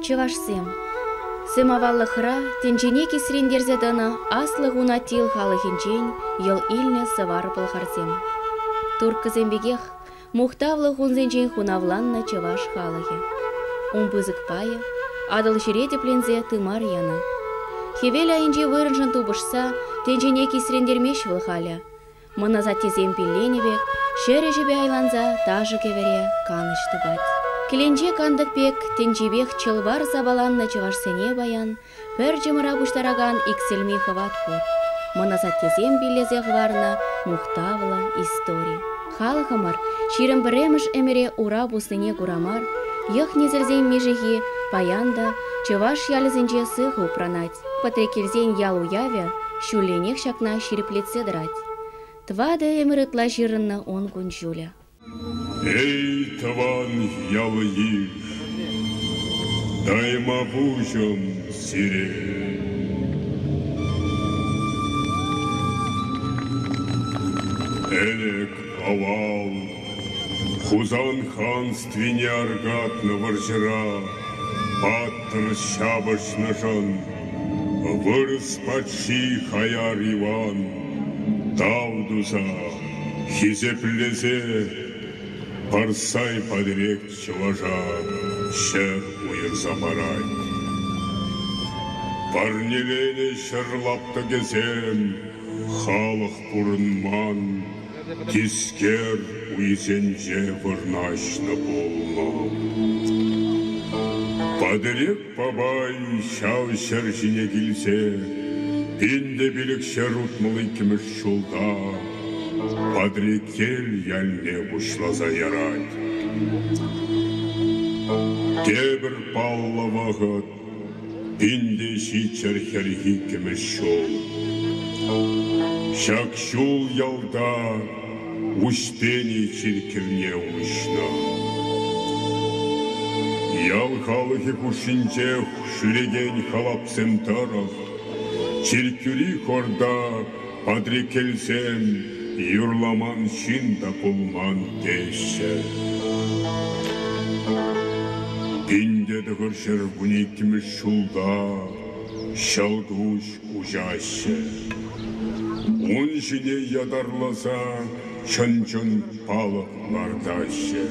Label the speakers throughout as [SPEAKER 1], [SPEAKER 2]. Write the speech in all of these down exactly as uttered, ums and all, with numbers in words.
[SPEAKER 1] чывашсем. Сымаваллы хра, тенчене кисрендерзе дына аслы гунатил халыхинчен ел илне сывар пылхарсем. Турккызембегех мухтавлы хунзенчен хунавланна чываш халыхе. Умпызык пая, адыл ширеде плензе тымар яна. Хевеля инже вырынжын тубышса, тенчене кисрендермеш вылхаля. Мына затезем пилленевек, шере жебе айланза, тажы кевере каныш тыбать. Киленче кандык пек, тенчебех чылвар забаланна чывашсене баян, пөр жымыра буштараган икселми хыват ход. Мына затезем пиллезе хварна, мухтавла история. Халыхымар, ширым біремыш эмере ура бусыне курамар, йых незерзен межеге, паянда, чываш ялызенче сыхы упранать, патрекельзен ял уявя, шуленех шакна ширеплеце драть. Твады эмірытла жирынна он кунчуля.
[SPEAKER 2] Эй, таван ялы еш, дайма бужым сире. Элек авал, хузан ханствине аргатны варжыра, баттыр шабышны жан, вырыс патши хаяр Иван, Тавдуза, хизеплезе, парсай подрек чыважа, шер уйыр замарай. Парнелене шырлапты кезем, халық бұрынман, тискер уйзенже вырнашны болмам. Подрек бабай шау шер жіне келсе, Пинде билік шерут мылы кіміш шулда, Падрекел ялне бұшлаза ярай. Тебір палла вағыт, Пинде шичер херхи кіміш шул. Шак шул ялда, Уштені чиркірне ұшна. Ял халығы күшінче Шүреген халапсем тарах, Чиркюри хорда падрекелсем, юрламан шинда пулман теше. Пинде дығыршыр бұнекіміз шулда, шалдуш ужаще. Он жіне ядарласа, чын-чын палықлардаще.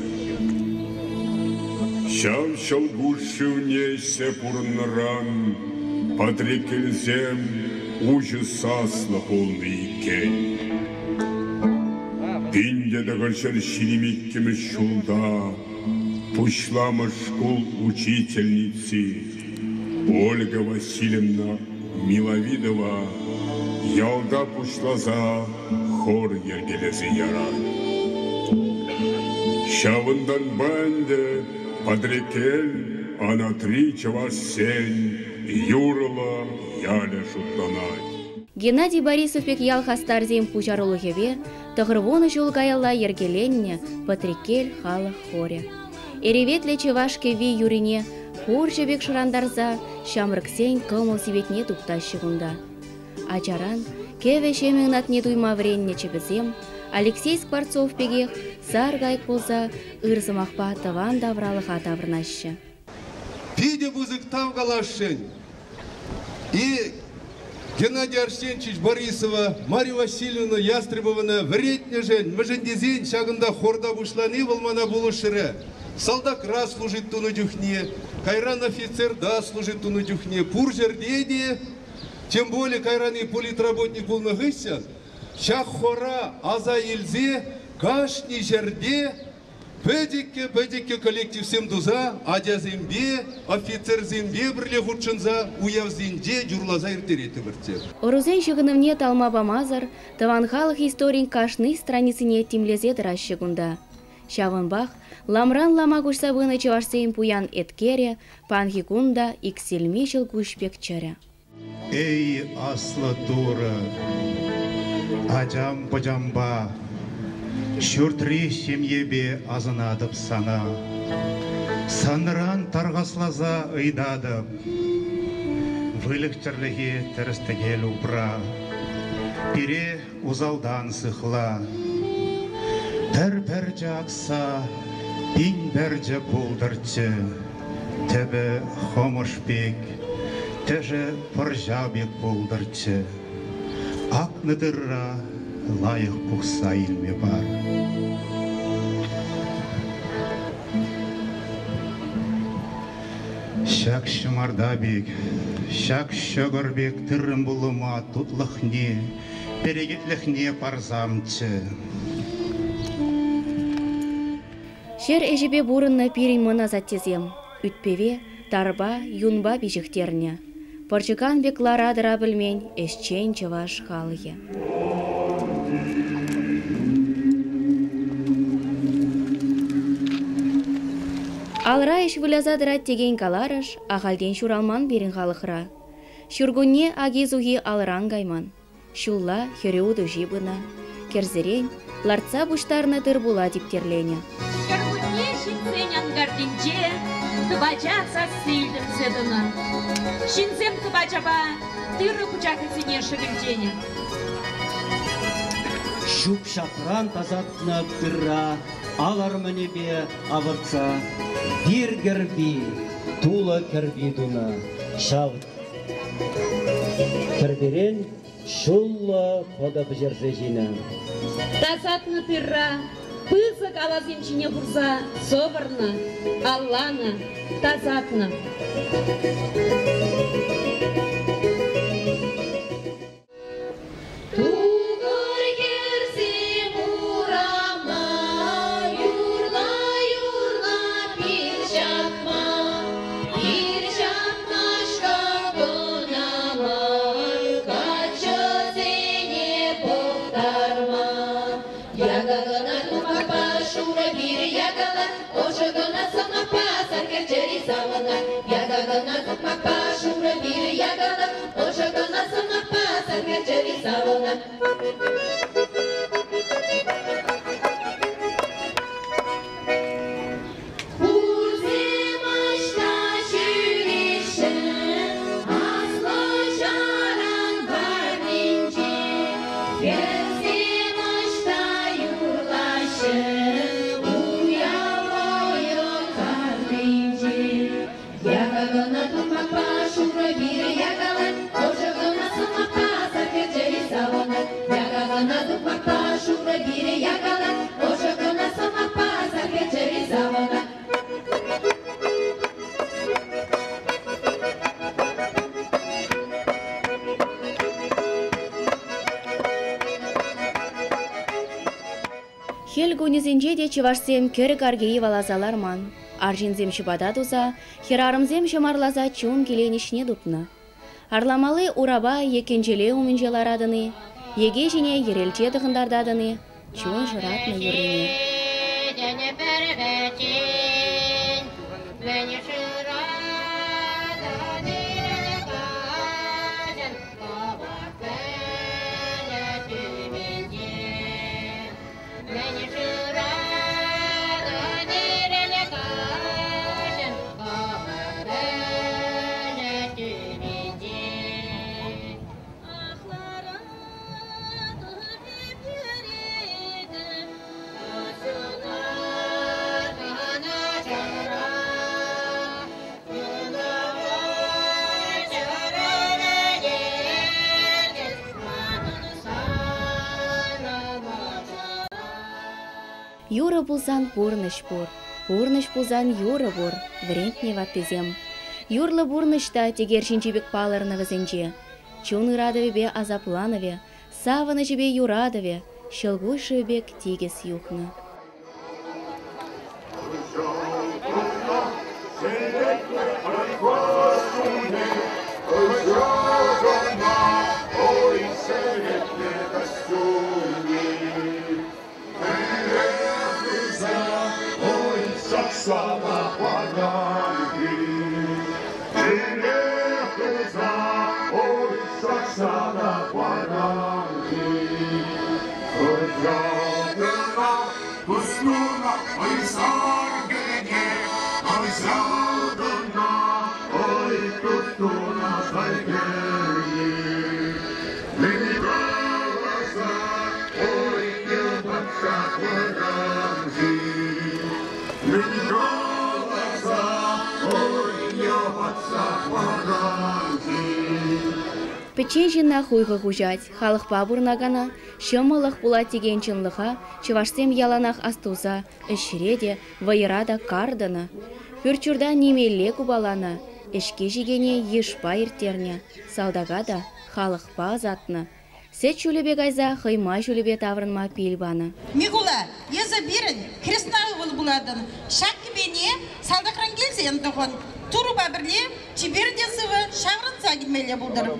[SPEAKER 2] Шал шалгушы унесе пұрыныран, Падрекелзем ужы сасла полный кен. Пинде дағыршыр ширемеккеміз шулда, Пушламыш школ учительницы Ольга Васильевна Миловидова, Ялда пушлаза хор ергелезі ярай. Шавындан бәнде Падрекел, ана три чаваш сень, Юрла яля шутланать.
[SPEAKER 1] Геннадий Борисов пек ял хастарзем пучарулыхеве, тығырвоны жолгайла ергеленне Патрикель халық хоре. Эреветле чевашке ви юрине хор жебек шырандарза, шамрыксен кымыл сибетне туктащы гунда. Ачаран, кеве шеменатне туйма вренне чебізем, Алексей Скворцов пегех сар гайк болса, ырзымақпа тыван давралыға таврнащы.
[SPEAKER 3] Пиде бузык тавгалашын. И Геннадий Арсеньевич Борисова, Мария Васильевна Ястребовна вредне жен, mëжендезен шагында хорда бушланы болмана булышыры. Солдак раз служит туну дюхне, кайран офицер да служит туну дюхне. Пур жердеде, тем более кайран и политработник был на гыся, шах хора аза илзе, кашни жерде, Бәдекке, бәдекке коллектив сем дуза, адя зембе, офицер зембе бірле ғутшынза, уяв зенде журлаза иртереті бірте.
[SPEAKER 1] Орузен шығынывне талма бамазар, таван халық историн кашны страницыне тимлезе дыращы гунда. Шавынбах, ламран лама кушса вына чевашсейн пуян эткере, панхи гунда иксельмешіл кушпек чаря.
[SPEAKER 4] Эй, асла тура, аджам паджамба, Шүртірі семьебе азынадып сана, Саныран тарғаслаза ыйдадып, Выліктірліге тірістігел ұпра, Пире ұзалдан сықла, Бір-бір жақса, Бин бәрже болдырчы, Тебе хомошбек, теже поржабек болдырчы. Акныдырра лайық бұқса илме бар. Шак шымардабек, шак шөгірбек түрім бұлыма тұтлықне, берегетліхне парзамчы.
[SPEAKER 1] Шер әжібе бұрынна пирин мұна заттезем, үтпеве, тарба, юнба бежіктеріне. Порчыкан беклара дыра білмен, әшчен чываш халығы. Алра еш вылязадыра теген каларыш, ағалден шуралман берін халықыра. Шүргүнне агизуги алыран гайман. Шулла хереуду жибына. Керзерен, ларца буштарны дыр була диптерлене.
[SPEAKER 5] Шүргүнне шинсен ангардинче, тыбача сасылдым седына. Шинсем тыбачаба, тыры кучакысыне шыгылдене.
[SPEAKER 6] Шуп шапран тазатна тырра, алар менебе авырца. Bir gerbi, tuла керби дуна, шавт. Керберен шулла хода бжерзе жина.
[SPEAKER 5] Тазатны тырра, пызык алазимчине бурса, соборна, аллана, тазатна.
[SPEAKER 1] Хельгунезинже де чывашсем керік аргеи валазаларман. Аржинзем шыбада дуза, херарымзем шымарлаза чун келенішне дупны. Арламалы ураба екенжеле умынжеларадыны, еге жіне ерелче дығындардадыны, чун жыратны юрыне. Юра булзан бурныш бур, бурныш булзан юра бур, врентне ваттезем. Юрлы бурнышта тегер шинчебек палырны візенже. Чун радове азапланове, саваны жебе юрадове, шылгуй бек тегес юхны.
[SPEAKER 2] Саксана паганки, Терехлеза, ой, Саксана паганки. Ходядена, пустуна, ой, саргене, ой, сядана, ой, пустуна, саргене. Мені глаза, ой, небоца паганки. Мені глаза,
[SPEAKER 1] Печен жинна хуйға хужать, халық бабурнагана, шымылық була теген чынлыға, чывашсем яланах астуза, ішреде, вайрада кардана. Пүрчурда немелле кубалана, ішке жегене ешпа иртерне, салдагада халық базатны. Сет шулебе гайза, хыйма шулебе таврынма пилбаны.
[SPEAKER 7] Мигула, езі бірін, хрестнағы бол буладын. Шакки бене, салдақран келсе ендіғын. Туруба бірле, чебердесіві шағырынса келмелі бұлдырым.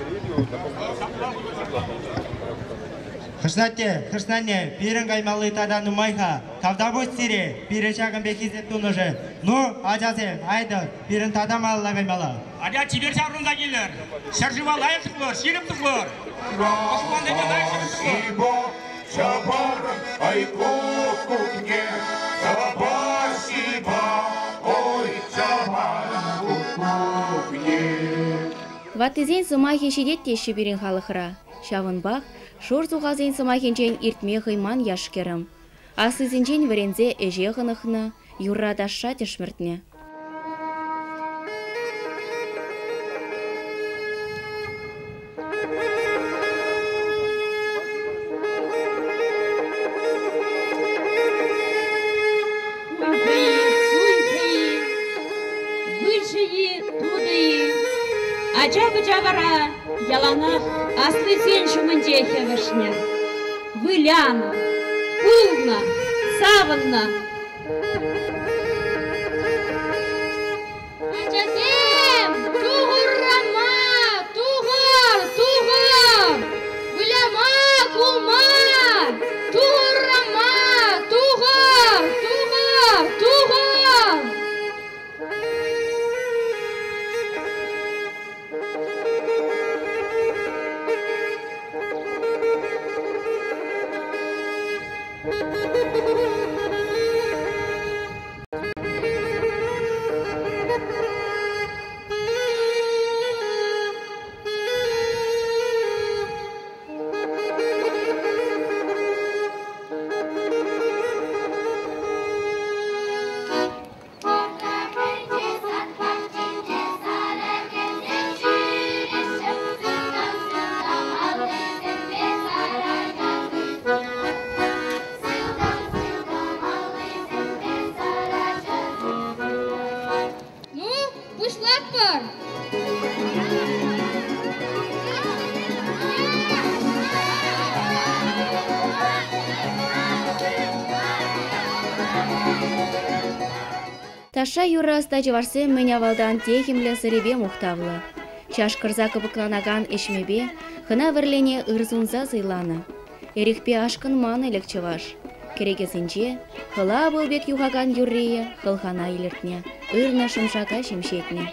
[SPEAKER 8] Хыштате, хыштане, бірін қаймалы тадан ұмайға, тавда бұстире, бірі шағын бекезет тұныжы. Ну, ажасы, айды, бірін тадам алыла қаймалы.
[SPEAKER 9] Адя чебер шағырынса келер, шаржыва лайық тұқлыр, шеріп тұқлыр. Османдеге лайық шеріп тұқлыр.
[SPEAKER 2] Шабарым айко кухне, спасибо, ой, шабарым кухне.
[SPEAKER 1] Ватызен сымахи шидетте шиберин халықыра. Шавынбақ, шор зуғазен сымахинчен иртме хыйман яшкерім. Асызінчен варензе эже ғынықны, юррада шатеш міртне.
[SPEAKER 5] Ача-быча-бара, яланах аслы сен шумынче хевышне. Выляна, пулна, саванна. Ачасем, туғыррама, туғыр, туғыр. Выляма, кума, туғыррама, туғыр, туғыр, туғыр.
[SPEAKER 1] Таша юрра стачы варсем меня валдан техимле сыребе мухтавлы. Чаш кырза кыбыкланаган эшмебе, хына вірлене ырзунза зыйланы. Эрихпе ашкын маны лекчеваш. Керегесінче, хыла болбек юғаган юррие, хылхана илертне, ырна шымшака шимшетне.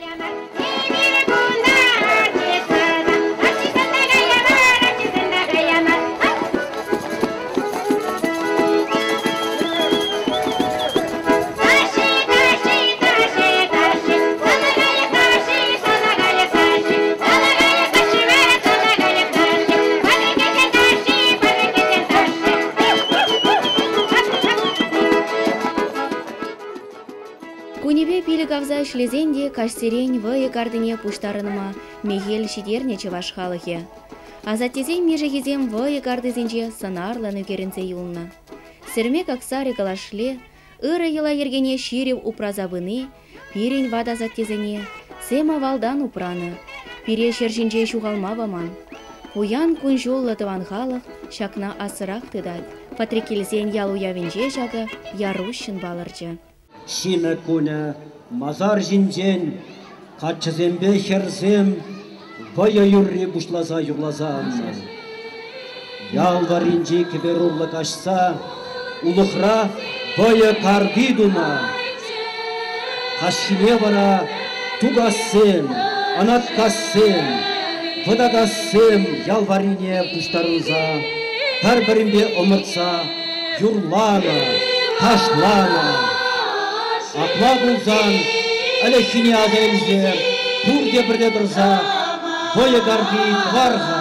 [SPEAKER 1] Кунебе пилі кавза шлезенде кашсерень вайы кардыне пуштарыныма мегел шидерне чеваш халыхе. Азаттезен межегезем вайы кардызенже сынарлы нөкерінзе юлна. Сірме каксары калашле, ыры ела ергене ширев упразабыны, пирень вада заттезене, сема валдан упраны, пире шершінже шуғалма ваман. Уян күн жоллы тыван халық, шакна асырақ тыдат. Патрикелзен ял уявенже жағы, ярушын балыржы.
[SPEAKER 6] Шина куня, мазар жинжен, қатшызембе херзем, вая юрри бушлаза юглаза. Ялвар инжи кіберурлы кашса, улықра вая кардидуна. Қашшине бара тугасем, анаткасем, выдагасем ялварине буштарынза. Бір-бірінде ымыртса, юрлана, ташлана. Атла бұлзан, әлі азелзер, күрде бірде дұрза, бойы гарди тварға.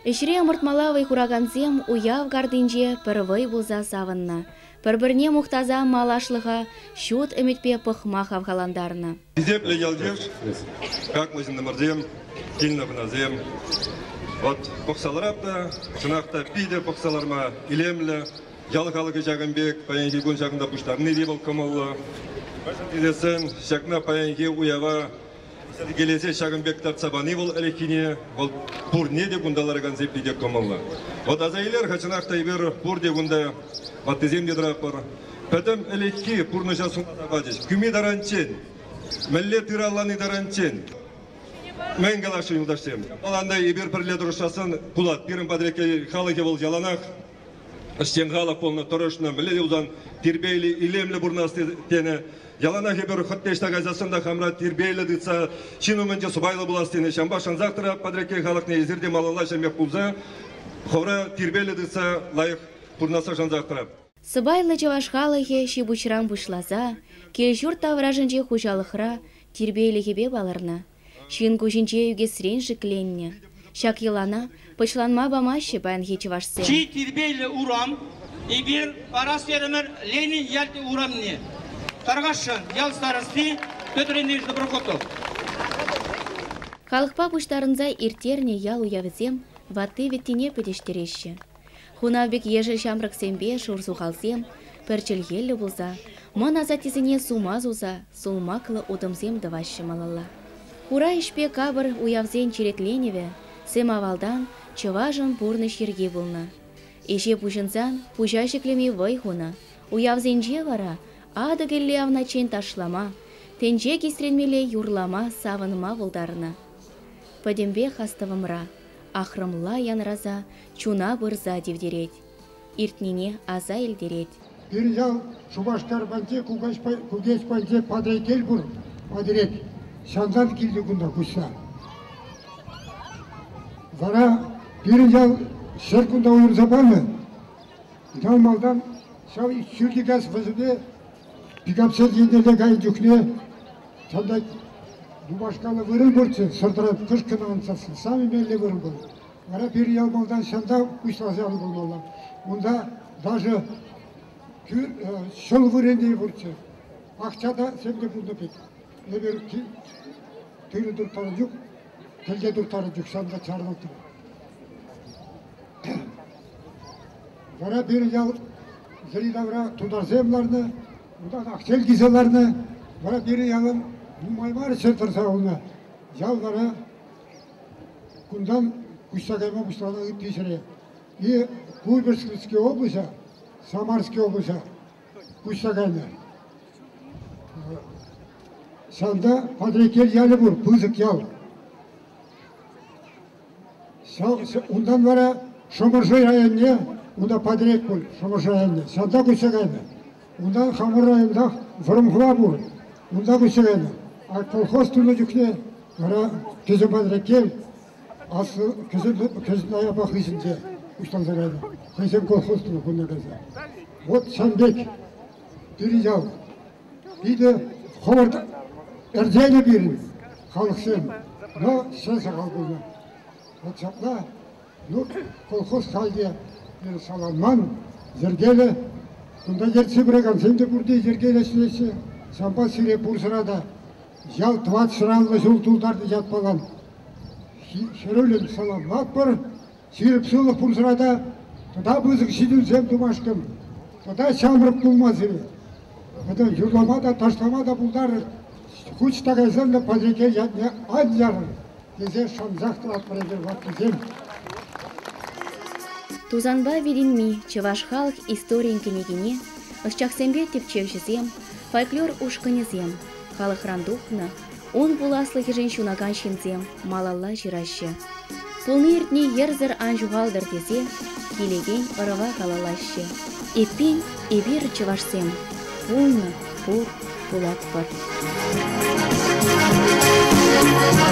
[SPEAKER 1] Эшре ымыртмалавый хураганзем уяв гардинже пірвей булза савынна. Бір-бірне мұқтаза малашлыға шут үмітпе пықма хавгаландарына.
[SPEAKER 10] Изепле ялдев, как мы намерзем, сильно вназем. Вот пықсаларапта, шынақта пиде пықсаларма илемлі, ялғалығы жағынбек, паянги гон жағында бұштарыны дебіл көмілі. Изесен, шақна паянги уява, келесе шағынбектар цабаны бол әлекіне, ол пұр не де күндаларыған зеппеде көмілі. Вот азайлер қачынақта ебір пұр де күнда Матызем дедрапыр. Пәтім әлекке пұрны жасуңға табадеш. Күме даранчен, мәлле тыраланы даранчен. Мән қалашы юлдаштем. Аландай ебір пірле дұрышасын құлат. Бірін падыреке халыке бол жаланақ. Іштен халық болны тұрышны. Мәлле ұзан тербейлі, илемлі бұрнасты тені. Яланақ ебір құттешті ғайзасында қамра тербейлі дұтса, шын өмінде сұбайлы бұластыны. Шамбашан зақтыра падыреке халықны езірде малала жәмек бұлза, қора тербейлі дұтса лайық
[SPEAKER 1] Сыбайлы жавашхалығы шибучыран бұшлаза, келжүр тавражынже хужалықра тербейлігебе баларна. Шын көжінже үге сірен жікленне. Шак елана пышланма бамашы бәнге жавашсы.
[SPEAKER 11] Чи тербейлі урам, ебір арас верімір Ленин ялты урамне. Тарғашын ял старысты төтірені доброхотов.
[SPEAKER 1] Халықпа бұштарынза иртерне ял уявызем ваты веттене пөдештереші. Хунавбек ежі шамрық сембе шурсу қалсем, пәрчіл елі болса, мұн азатезіне сума зуза, сулмақлы удымзем дывашы малала. Хура ішпе кабыр уявзен черетленеве, сем авалдан чыважын бұрны шерге болна. Эше пұшынзан пұжа шеклеме вай хуна, уявзенже вара, ады келле авначен ташлама, тенже кестренмеле юрлама савыныма болдарына. Падембе хастывымра. Ахрымла янраза, чуна бұрза девдерет. Иртнене аза елдерет.
[SPEAKER 12] Bir yıl Şubaşlar bence kugeç bence padrekel bur. Padrek. Şandan kildi kunda kuşla. Zara bir yıl şerkunda uyur zamanı. Dalmaldan şav şürki gaz fızıdı. Pikapsel yendele gayı cükne. Şandan bu başkanı vırıl burçı, sırtırıp kış kınağınsasın, sami belli vırıl burçı. Ara bir yalmaldan şanda kuşlazalı bulmalı. Bunda даже şol vırındığı burçı. Akçada sen de bunda pek. Ne bir ki, tüylü durtarı yok, telge durtarı yok, şanda çarlıktır. Ara bir yal, zilidavra tudar zemlarını, bundan akçel gizalarını, ara bir yalın, Numay var sırtırsa ona, yalvara, kundan kuşsakayma kuşlarına ıp geçireye. И Куйбышевская область, Самарская область, кuşsakayma. Sanda padrekel yalı bur, pızık yal. Ondan vara Şomurşoy rayonuna, onda padrek bul, Şomurşoy rayonuna. Sanda kuşsakayma. Ondan Hamur rayonunda Fırımhıva bur, onda kuşsakayma. A kolhoz tunu cükne, ara kızı padrekkel, aslı kızın ayaba hızınca. Uçtan zaraydı. Kızım kolhoz tunu bunda kızı. Вот Şambek, Düriyal, bir de Hovarda, Erceyle birin, kalıksın. No, sen sakal bunda. Вот Şapla, no, kolhoz kaldiye, bir salanman, zergeyle, bunda gerçi bırakan, sen de burada zergeyle süresi, Şamba sire Bursa'da, Yal tuvat sırallı zultuldardı yatmalan. Şerölün salam lakbar, sirip sığlık Bursa'da, Toda bızık şidülsem tumaşkım, toda şamrıp bulmaz iri. Toda yurlama da taşlama da buldar, kuç takaysan da padrekel yatmaya ad yarır. Geze şamzaktır atmaredir vaktizem.
[SPEAKER 1] Тузанба виденми, чеваш халық историен кенегене, ышчақсембе тепчевшізем, фольклор ушканезем, халық рандухна, он буласлы хижен шунаган шинзем, малалла жирашы. Пулны иртне ерзір анжуғалдыр тезе, келеген ырыва қалалашы. Эппен эбир чевашсем, пулны, пур, пулат бар.